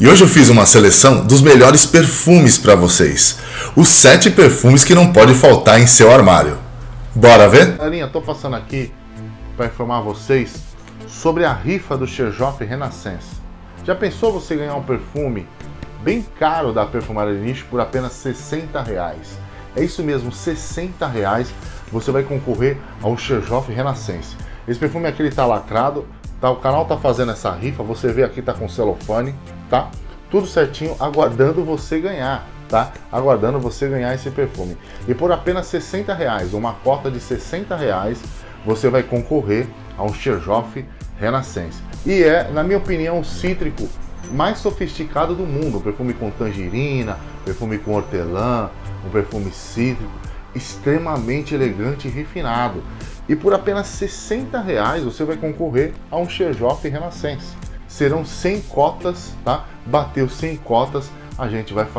E hoje eu fiz uma seleção dos melhores perfumes para vocês. Os 7 perfumes que não pode faltar em seu armário. Bora ver? Galerinha, tô passando aqui para informar vocês sobre a rifa do Xerjoff Renaissance. Já pensou você ganhar um perfume bem caro da Perfumaria de Nicho por apenas R$60? É isso mesmo, R$60 você vai concorrer ao Xerjoff Renaissance. Esse perfume aqui ele tá lacrado, tá? O canal tá fazendo essa rifa, você vê aqui tá com celofane, tá? Tudo certinho, aguardando você ganhar, tá? Aguardando você ganhar esse perfume. E por apenas R$60, uma cota de R$60, você vai concorrer ao Xerjoff Renaissance. E é, na minha opinião, o cítrico mais sofisticado do mundo. Um perfume com tangerina, perfume com hortelã, um perfume cítrico, extremamente elegante e refinado. E por apenas R$60 você vai concorrer a um Xerjoff Renaissance. Serão 100 cotas, tá? Bateu 100 cotas, a gente vai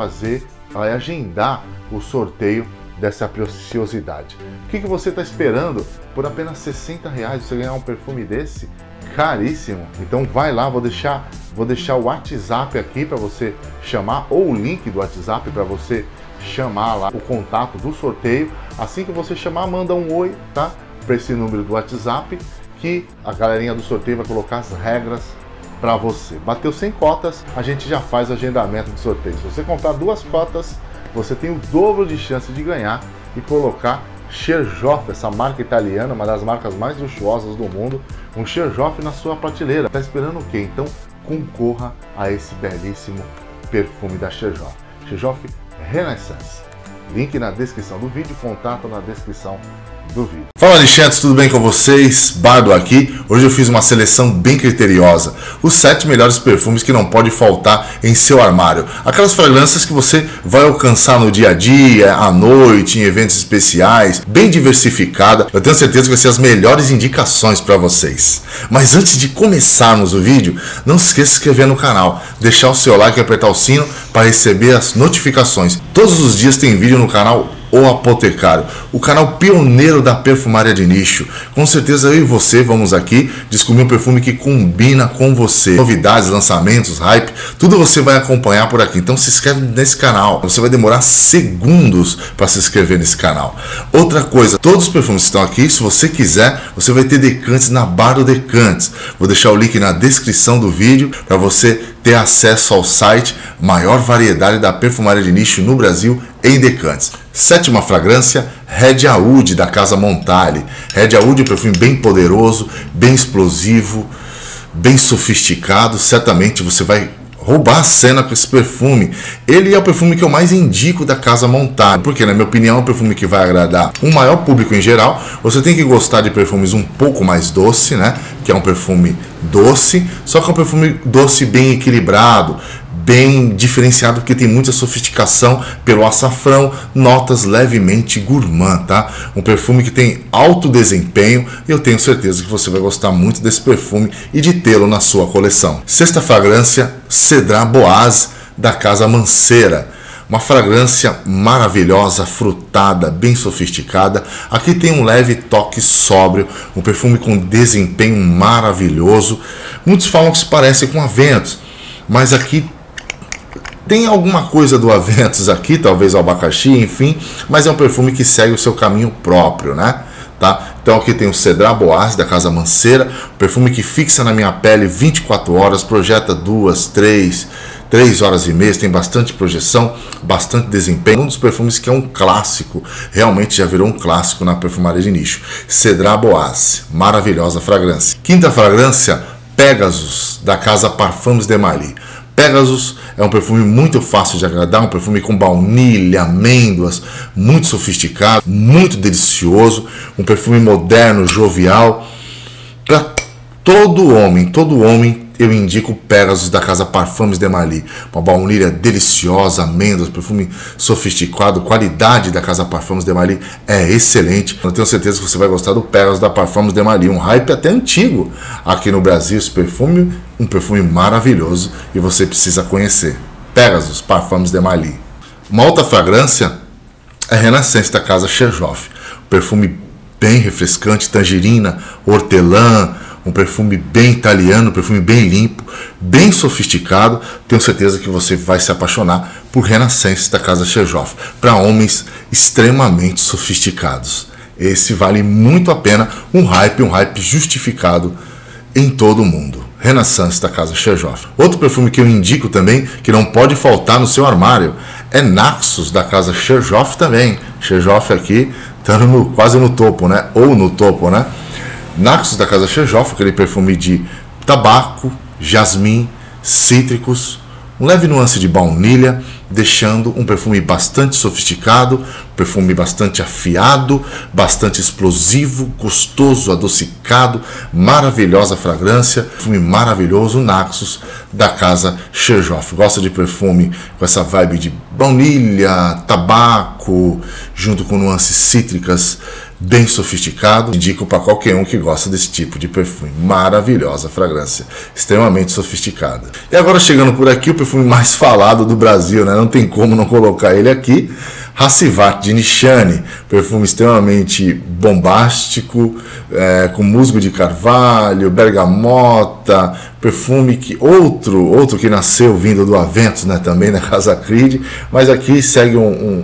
agendar o sorteio dessa preciosidade. O que você está esperando? Por apenas R$60 você ganhar um perfume desse? Caríssimo. Então vai lá, vou deixar o WhatsApp aqui para você chamar, ou o link do WhatsApp para você chamar lá o contato do sorteio. Assim que você chamar, manda um oi, tá? Para esse número do WhatsApp, que a galerinha do sorteio vai colocar as regras para você. Bateu 100 cotas, a gente já faz o agendamento do sorteio. Se você comprar 2 cotas, você tem o dobro de chance de ganhar e colocar Xerjoff, essa marca italiana, uma das marcas mais luxuosas do mundo, um Xerjoff na sua prateleira. Tá esperando o quê? Então concorra a esse belíssimo perfume da Xerjoff. Xerjoff Renaissance. Link na descrição do vídeo, contato na descrição do vídeo. Fala, Alexandre, tudo bem com vocês? Bardo aqui. Hoje eu fiz uma seleção bem criteriosa. Os 7 melhores perfumes que não pode faltar em seu armário. Aquelas fragrâncias que você vai alcançar no dia a dia, à noite, em eventos especiais, bem diversificada. Eu tenho certeza que vai ser as melhores indicações para vocês. Mas antes de começarmos o vídeo, não se esqueça de se inscrever no canal, deixar o seu like e apertar o sino para receber as notificações. Todos os dias tem vídeo no canal O Apotecário, o canal pioneiro da perfumaria de nicho. Com certeza eu e você vamos aqui descobrir um perfume que combina com você. Novidades, lançamentos, hype, tudo você vai acompanhar por aqui. Então se inscreve nesse canal. Você vai demorar segundos para se inscrever nesse canal. Outra coisa, todos os perfumes que estão aqui, se você quiser, você vai ter decantes na Bardo Decantes. Vou deixar o link na descrição do vídeo para você ter acesso ao site, maior variedade da perfumaria de nicho no Brasil em decantes. 7ª fragrância, Red Oud da Casa Montale. Red Oud é um perfume bem poderoso, bem explosivo, bem sofisticado. Certamente você vai roubar a cena com esse perfume. Ele é o perfume que eu mais indico da Casa Montale, porque na minha opinião é um perfume que vai agradar um maior público em geral. Você tem que gostar de perfumes um pouco mais doce, né? Que é um perfume doce, só que é um perfume doce bem equilibrado, bem diferenciado, porque tem muita sofisticação pelo açafrão, notas levemente gourmand, tá? Um perfume que tem alto desempenho e eu tenho certeza que você vai gostar muito desse perfume e de tê-lo na sua coleção. 6ª fragrância, Cedrat Boaz da Casa Mancera. Uma fragrância maravilhosa, frutada, bem sofisticada. Aqui tem um leve toque sóbrio, um perfume com desempenho maravilhoso. Muitos falam que se parece com Aventus, mas aqui tem alguma coisa do Aventus aqui, talvez o abacaxi, enfim, mas é um perfume que segue o seu caminho próprio, né? Tá? Então aqui tem o Cedrat Boaz da Casa Mancera, perfume que fixa na minha pele 24 horas, projeta 2, 3 horas e meia, tem bastante projeção, bastante desempenho. Um dos perfumes que é um clássico, realmente já virou um clássico na perfumaria de nicho. Cedrat Boaz, maravilhosa fragrância. 5ª fragrância, Pegasus da Casa Parfums de Marly. Pegasus é um perfume muito fácil de agradar, um perfume com baunilha, amêndoas, muito sofisticado, muito delicioso, um perfume moderno, jovial. Para todo homem eu indico Pegasus da Casa Parfums de Marly. Uma baunilha deliciosa, amêndoas, perfume sofisticado, qualidade da Casa Parfums de Marly é excelente. Eu tenho certeza que você vai gostar do Pegasus da Parfums de Marly, um hype até antigo aqui no Brasil. Esse perfume, um perfume maravilhoso e você precisa conhecer. Pegasus Parfums de Marly. Uma outra fragrância é Renaissance da Casa Xerjoff. Perfume bem refrescante, tangerina, hortelã, um perfume bem italiano, um perfume bem limpo, bem sofisticado. Tenho certeza que você vai se apaixonar por Renaissance da Casa Xerjoff, para homens extremamente sofisticados. Esse vale muito a pena, um hype justificado em todo o mundo. Renaissance da Casa Xerjoff. Outro perfume que eu indico também, que não pode faltar no seu armário, é Naxos da Casa Xerjoff também. Xerjoff aqui tá quase no topo, né? Ou no topo, né? Naxos da Casa Xerjoff, aquele perfume de tabaco, jasmim, cítricos, um leve nuance de baunilha, deixando um perfume bastante sofisticado, perfume bastante afiado, bastante explosivo, gostoso, adocicado, maravilhosa fragrância, perfume maravilhoso, Naxos da Casa Xerjoff. Gosta de perfume com essa vibe de baunilha, tabaco, junto com nuances cítricas, bem sofisticado. Indico para qualquer um que gosta desse tipo de perfume. Maravilhosa fragrância, extremamente sofisticada. E agora chegando por aqui, o perfume mais falado do Brasil, né? Não tem como não colocar ele aqui. Hacivat de Nishane, perfume extremamente bombástico, com musgo de carvalho, bergamota, perfume que outro que nasceu vindo do Aventus, né, também na Casa Creed, mas aqui segue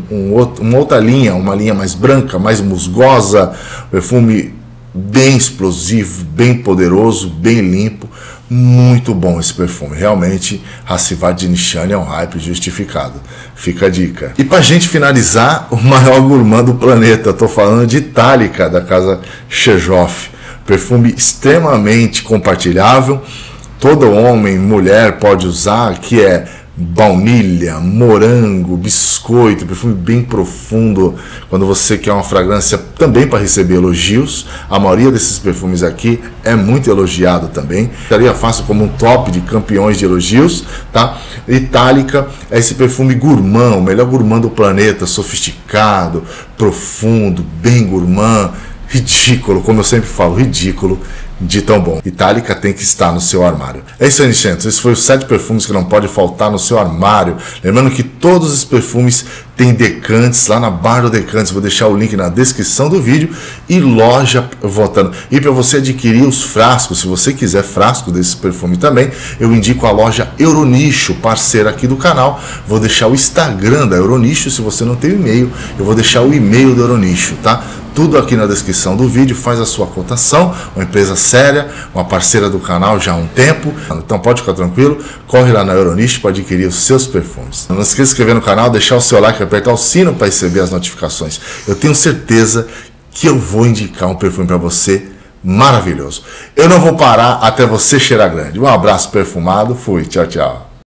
uma outra linha, uma linha mais branca, mais musgosa, perfume bem explosivo, bem poderoso, bem limpo. Muito bom esse perfume, realmente Hacivat de Nishane é um hype justificado, fica a dica. E pra gente finalizar, o maior gourmand do planeta, tô falando de Itálica da Casa Xerjoff, perfume extremamente compartilhável, todo homem, mulher pode usar, que é baunilha, morango, biscoito, perfume bem profundo, quando você quer uma fragrância também para receber elogios. A maioria desses perfumes aqui é muito elogiado também, estaria fácil como um top de campeões de elogios, tá? Itálica é esse perfume gourmand, o melhor gourmand do planeta, sofisticado, profundo, bem gourmand, ridículo, como eu sempre falo, ridículo de tão bom. Itálica tem que estar no seu armário. É isso aí, Nichentos. Esses foram os 7 perfumes que não pode faltar no seu armário. Lembrando que todos os perfumes têm decantes lá na Bar do Decantes. Vou deixar o link na descrição do vídeo e loja votando. E para você adquirir os frascos, se você quiser frasco desse perfume também, eu indico a loja Euronicho, parceira aqui do canal. Vou deixar o Instagram da Euronicho. Se você não tem e-mail, eu vou deixar o e-mail do Euronicho, tá? Tudo aqui na descrição do vídeo, faz a sua cotação, uma empresa séria, uma parceira do canal já há um tempo, então pode ficar tranquilo, corre lá na Euronicho para adquirir os seus perfumes. Não se esqueça de se inscrever no canal, deixar o seu like e apertar o sino para receber as notificações. Eu tenho certeza que eu vou indicar um perfume para você maravilhoso. Eu não vou parar até você cheirar grande. Um abraço perfumado, fui, tchau, tchau.